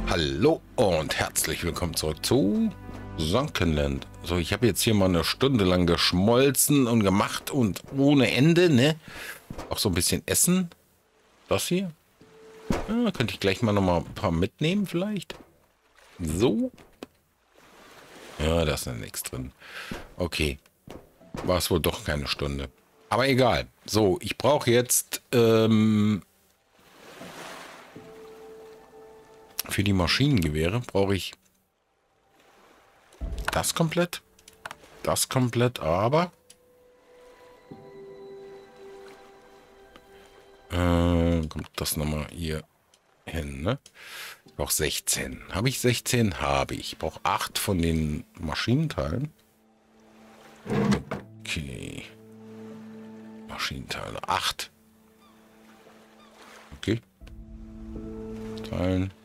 Hallo und herzlich willkommen zurück zu Sunkenland. So, ich habe jetzt hier mal eine Stunde lang geschmolzen und gemacht und ohne Ende, ne? Auch so ein bisschen Essen. Das hier. Ja, könnte ich gleich mal noch mal ein paar mitnehmen vielleicht. So. Ja, da ist ja nichts drin. Okay. War es wohl doch keine Stunde. Aber egal. So, ich brauche jetzt für die Maschinengewehre brauche ich das komplett, aber kommt das nochmal hier hin, ne? Ich brauche 16. Habe ich 16? Habe ich. Ich brauche 8 von den Maschinenteilen. Okay. Maschinenteile. 8. Okay. Teilen.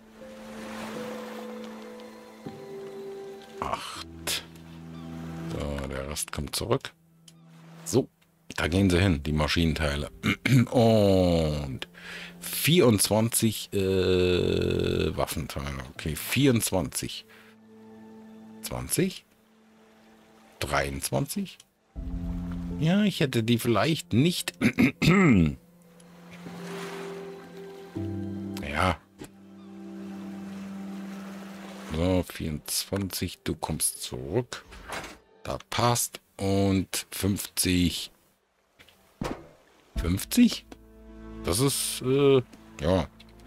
8. So, der Rest kommt zurück. So, da gehen sie hin, die Maschinenteile. Und 24 Waffenteile. Okay, 24. 20. 23. Ja, ich hätte die vielleicht nicht. Ja. So, 24. Du kommst zurück. Das passt. Und 50. 50? Das ist, ja.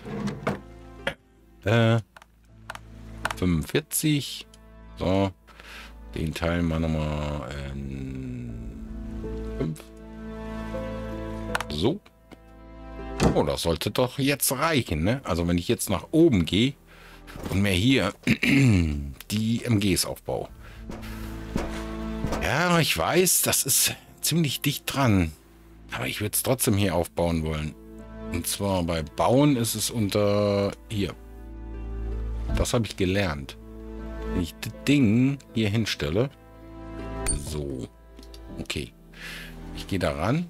45. So. Den teilen wir nochmal in 5. So. Oh, das sollte doch jetzt reichen, ne? Also wenn ich jetzt nach oben gehe und mir hier die MGs aufbaue. Ja, ich weiß, das ist ziemlich dicht dran. Aber ich würde es trotzdem hier aufbauen wollen. Und zwar bei Bauen ist es unter hier. Das habe ich gelernt. Wenn ich das Ding hier hinstelle. So. Okay. Ich gehe da ran.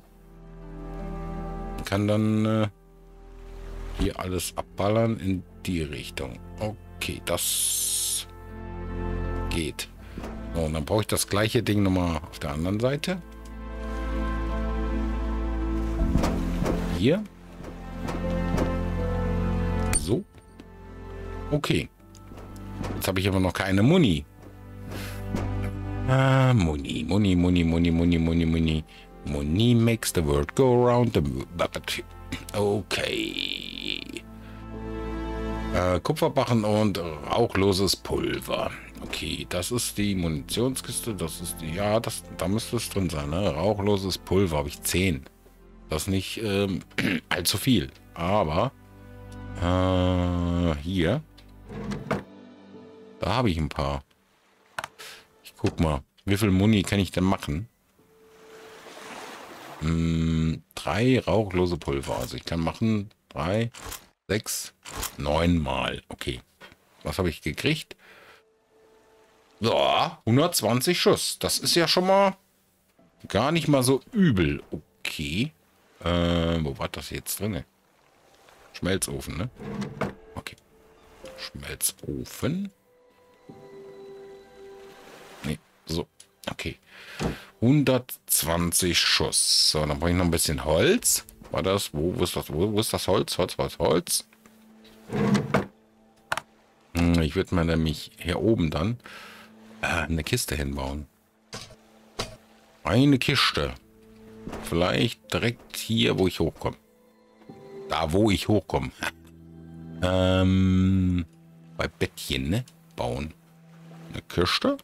Kann dann hier alles abballern in die Richtung. Okay, das geht. So, und dann brauche ich das gleiche Ding nochmal auf der anderen Seite. Hier. So. Okay. Jetzt habe ich aber noch keine Muni. Muni. Muni makes the world go round the bucket. Okay. Kupferbarren und rauchloses Pulver. Okay, das ist die Munitionskiste. Das ist die. Ja, da müsste es drin sein. Ne? Rauchloses Pulver habe ich 10. Das ist nicht allzu viel. Aber hier. Da habe ich ein paar. Ich guck mal. Wie viel Muni kann ich denn machen? 3 rauchlose Pulver. Also ich kann machen 3, 6, 9 Mal. Okay. Was habe ich gekriegt? So, 120 Schuss. Das ist ja schon mal gar nicht mal so übel. Okay. Wo war das jetzt drin? Schmelzofen, ne? Okay. Schmelzofen. Nee, so. Okay. 120 Schuss. So, dann brauche ich noch ein bisschen Holz. War das? Wo ist das? Wo ist das Holz? Holz. Ich würde mal nämlich hier oben dann eine Kiste hinbauen. Eine Kiste. Vielleicht direkt hier, wo ich hochkomme. Da, wo ich hochkomme. Bei Bettchen, ne? Bauen. Eine Kiste.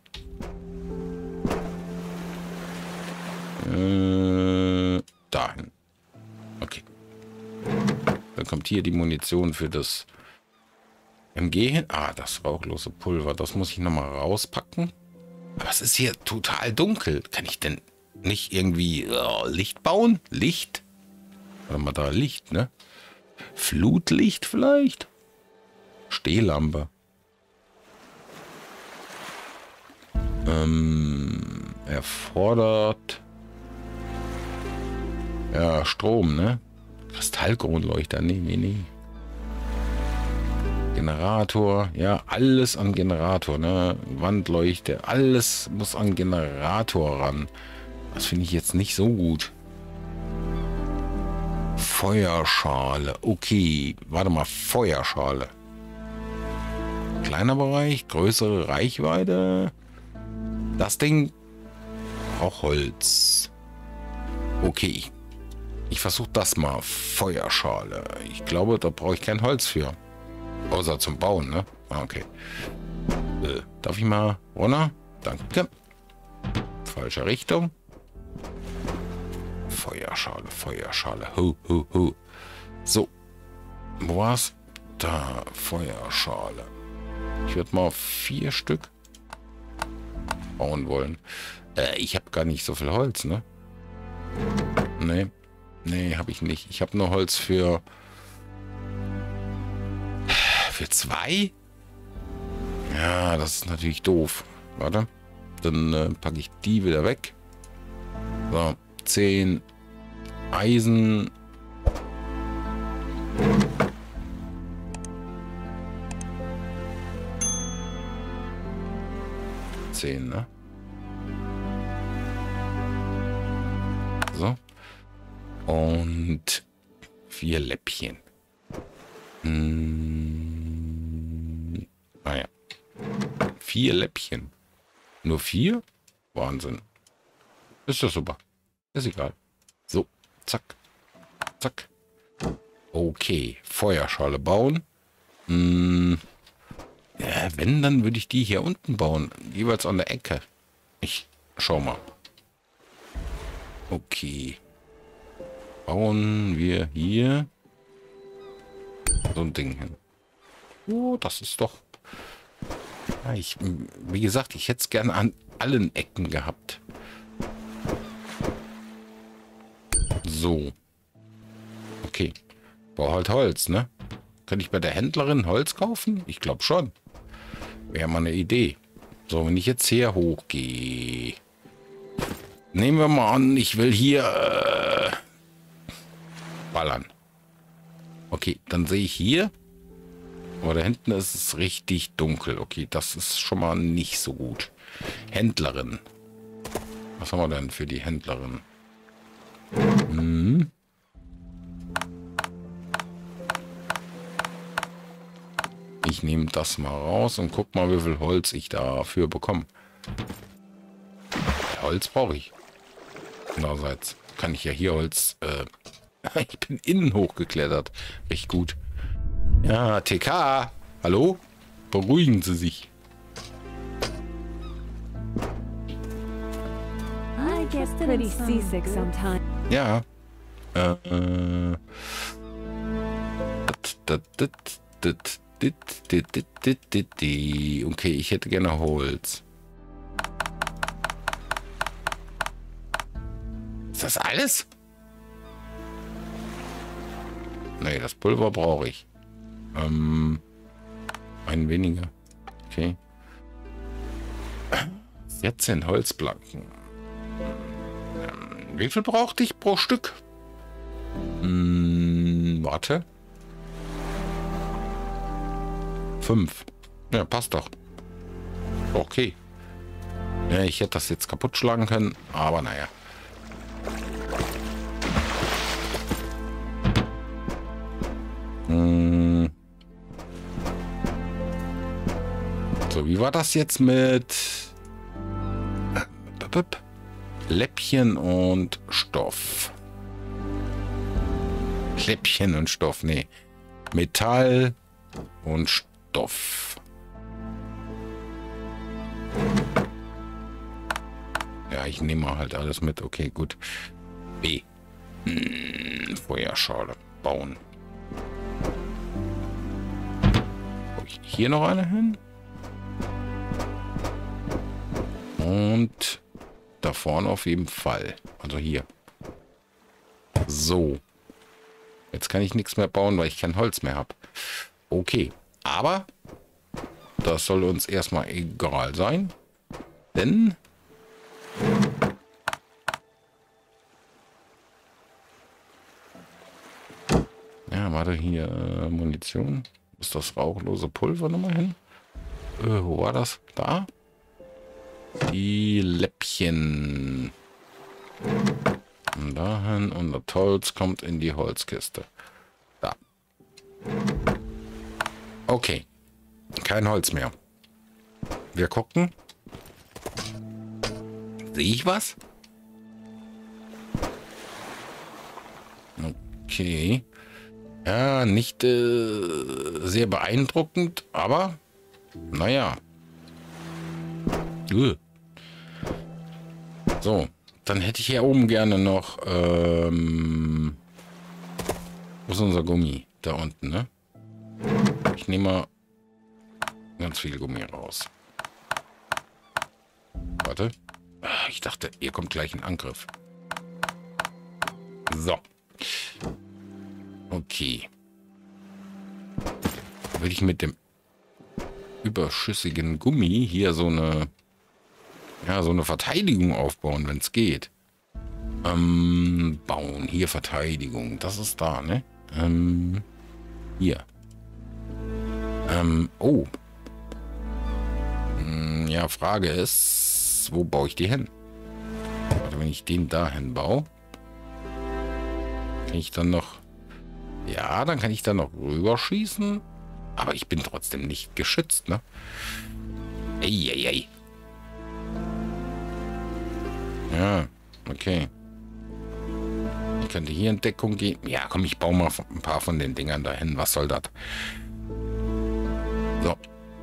Dahin. Okay. Dann kommt hier die Munition für das MG hin. Ah, das rauchlose Pulver. Das muss ich nochmal rauspacken. Aber es ist hier total dunkel. Kann ich denn nicht irgendwie Licht bauen? Licht? Warte mal, da Licht, ne? Flutlicht vielleicht? Stehlampe. Erfordert ja Strom, ne? Kristallkronleuchter. Nee. Generator. Ja, alles an Generator, ne? Wandleuchte, alles muss an Generator ran. Das finde ich jetzt nicht so gut. Feuerschale. Okay, warte mal, Feuerschale. Kleiner Bereich, größere Reichweite. Das Ding braucht Holz. Okay. Ich versuche das mal. Feuerschale. Ich glaube, da brauche ich kein Holz für. Außer zum Bauen, ne? Ah, okay. Darf ich mal runter? Danke. Falsche Richtung. Feuerschale, Feuerschale. Ho, ho, ho. So. Wo war's? Da, Feuerschale. Ich würde mal 4 Stück bauen wollen. Ich habe gar nicht so viel Holz, ne? Nee. Nee, habe ich nicht. Ich habe nur Holz für 2? Ja, das ist natürlich doof. Warte. Dann packe ich die wieder weg. So, 10 Eisen. Ne? So. Und 4 Läppchen. Naja. 4 Läppchen. Nur 4? Wahnsinn. Ist das super. Ist egal. So. Zack. Zack. Okay. Feuerschale bauen. Ja, wenn, dann würde ich die hier unten bauen. Jeweils an der Ecke. Ich schau mal. Okay. Bauen wir hier so ein Ding hin. Oh, das ist doch... Ja, wie gesagt, ich hätte es gerne an allen Ecken gehabt. So. Okay. Brauche halt Holz, ne? Kann ich bei der Händlerin Holz kaufen? Ich glaube schon. Wäre mal eine Idee. So, wenn ich jetzt hier hochgehe. Nehmen wir mal an, ich will hier ballern. Okay, dann sehe ich hier. Aber da hinten ist es richtig dunkel. Okay, das ist schon mal nicht so gut. Händlerin. Was haben wir denn für die Händlerin? Ich nehme das mal raus und guck mal, wie viel Holz ich dafür bekomme. Holz brauche ich. Andererseits kann ich ja hier Holz... ich bin innen hochgeklettert. Richtig gut. Ja, TK. Hallo? Beruhigen Sie sich. I get pretty seasick sometimes. Ja. Okay, ich hätte gerne Holz. Ist das alles? Nee, das Pulver brauche ich. Ein weniger. Okay. 14 Holzplanken. Wie viel brauchte ich pro Stück? Warte. 5. Ja, passt doch. Okay. Ja, ich hätte das jetzt kaputt schlagen können, aber naja. So, wie war das jetzt mit Läppchen und Stoff? Läppchen und Stoff, nee. Metall und Stoff. Ja, ich nehme halt alles mit. Okay, gut. B. Feuerschale bauen. Habe ich hier noch eine hin? Und da vorne auf jeden Fall. Also hier. So. Jetzt kann ich nichts mehr bauen, weil ich kein Holz mehr habe. Okay. Aber das soll uns erstmal egal sein. Denn ja, warte hier. Munition. Ist das rauchlose Pulver nochmal hin? Wo war das? Da? Die Läppchen. Und dahin und das Holz kommt in die Holzkiste. Da. Okay. Kein Holz mehr. Wir gucken. Sehe ich was? Okay. Ja, nicht sehr beeindruckend, aber naja. So, dann hätte ich hier oben gerne noch wo ist unser Gummi? Da unten, ne? Ich nehme mal ganz viel Gummi raus. Warte. Ich dachte, ihr kommt gleich in Angriff. So. Okay. Will ich mit dem überschüssigen Gummi hier so eine Verteidigung aufbauen, wenn es geht. Bauen. Hier Verteidigung. Das ist da, ne? Hier. Oh. Ja, Frage ist, wo baue ich die hin? Also wenn ich den dahin baue, kann ich dann noch... Ja, dann kann ich da noch rüberschießen. Aber ich bin trotzdem nicht geschützt, ne? Eieiei. Ja, okay. Ich könnte hier in Deckung gehen. Ja, komm, ich baue mal ein paar von den Dingern dahin. Was soll das? So.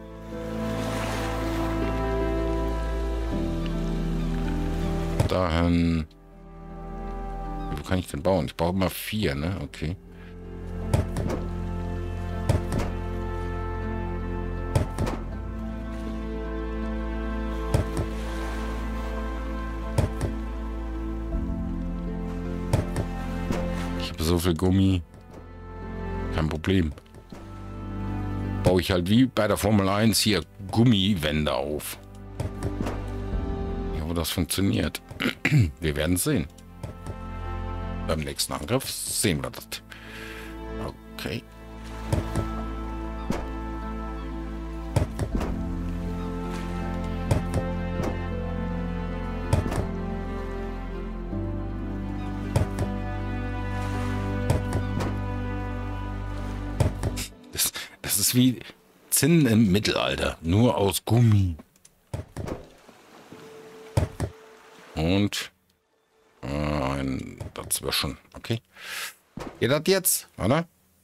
Dahin. Wo kann ich denn bauen? Ich baue mal 4, ne? Okay. Ich habe so viel Gummi. Kein Problem. Baue ich halt wie bei der Formel 1 hier Gummiwände auf. Ja, wo das funktioniert. Wir werden es sehen. Beim nächsten Angriff sehen wir das. Okay. Das ist wie Zinnen im Mittelalter. Nur aus Gummi. Und ein dazwischen. Okay. Geht das jetzt? Oder?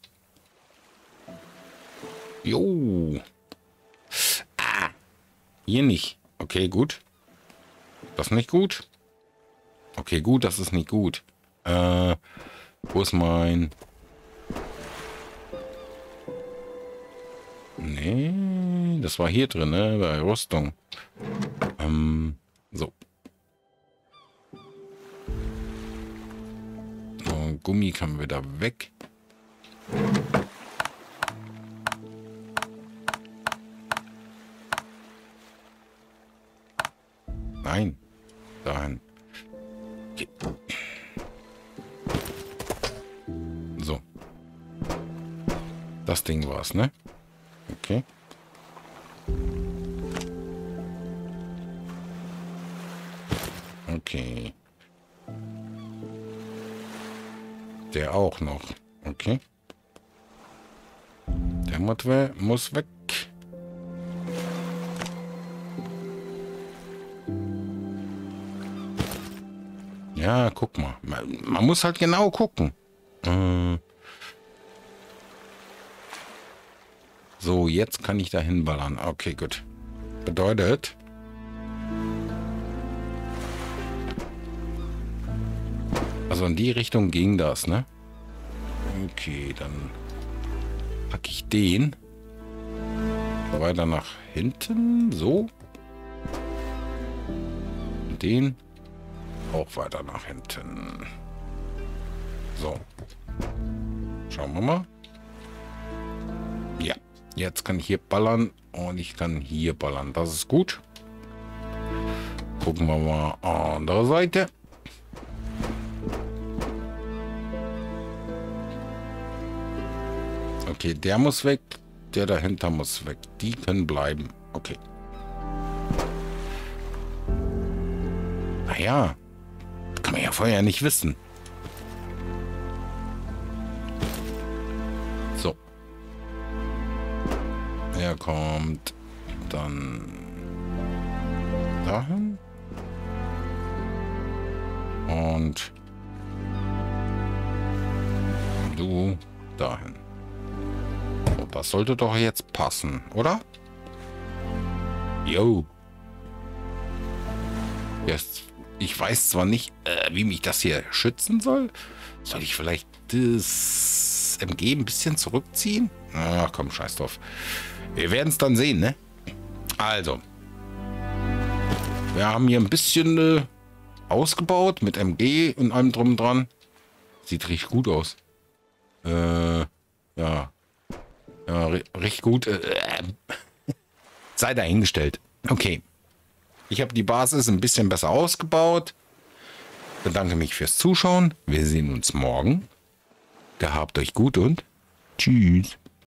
Jo. Ah. Hier nicht. Okay, gut. Das ist nicht gut. Okay, gut, das ist nicht gut. Wo ist mein... Nee, das war hier drin, ne? Bei Rüstung. So. So, Gummi kann wieder weg. Nein. Dahin. Okay. So. Das Ding war's, ne? Okay. Okay. Der auch noch. Okay. Der muss weg. Ja, guck mal. Man muss halt genau gucken. So, jetzt kann ich da hinballern. Okay, gut. Bedeutet... Also in die Richtung ging das, ne? Okay, dann packe ich den weiter nach hinten. So. Und den auch weiter nach hinten. So. Schauen wir mal. Ja. Jetzt kann ich hier ballern und ich kann hier ballern. Das ist gut. Gucken wir mal andere Seite. Okay, der muss weg. der dahinter muss weg. Die können bleiben. Okay. Naja. Kann man ja vorher nicht wissen. So. Er kommt dann dahin. Und du dahin. So, das sollte doch jetzt passen, oder? Jo. Jetzt, ich weiß zwar nicht, wie mich das hier schützen soll. Soll ich vielleicht das MG ein bisschen zurückziehen? Ach komm, scheiß drauf. Wir werden es dann sehen, ne? Also. Wir haben hier ein bisschen ausgebaut mit MG und allem drum und dran. Sieht richtig gut aus. Ja. Ja, richtig gut. Sei dahingestellt. Okay. Ich habe die Basis ein bisschen besser ausgebaut. Bedanke mich fürs Zuschauen. Wir sehen uns morgen. Gehabt euch gut und tschüss.